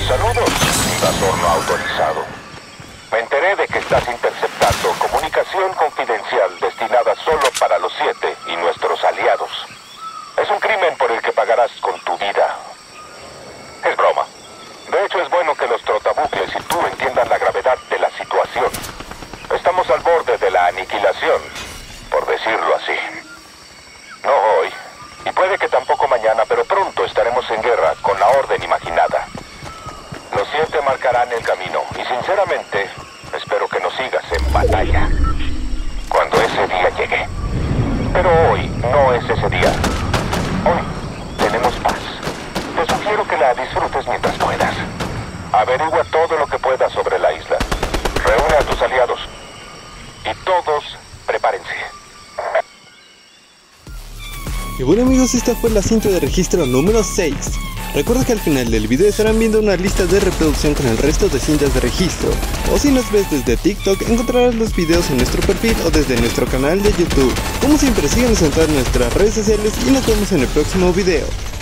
Saludos, invasor no autorizado. Me enteré de que estás interceptando comunicación confidencial destinada solo para los 7 y nuestros aliados. Es un crimen por el que pagarás con tu vida. Es broma. De hecho, es bueno que los trotabucles y tú entiendan la gravedad de la situación. Estamos al borde de la aniquilación, por decirlo así. No hoy, y puede que tampoco mañana, pero pronto estaremos en guerra con la orden imaginada. Los 7 marcarán el camino, y sinceramente, espero que nos sigas en batalla. Cuando ese día llegue. Pero hoy no es ese día. Hoy tenemos paz. Te sugiero que la disfrutes mientras puedas. Averigua todo lo que puedas sobre la isla. Reúne a tus aliados. Y todos, prepárense. Y bueno amigos, esta fue la cinta de registro número 6. Recuerda que al final del video estarán viendo una lista de reproducción con el resto de cintas de registro. O si nos ves desde TikTok, encontrarás los videos en nuestro perfil o desde nuestro canal de YouTube. Como siempre, síganos en todas nuestras redes sociales y nos vemos en el próximo video.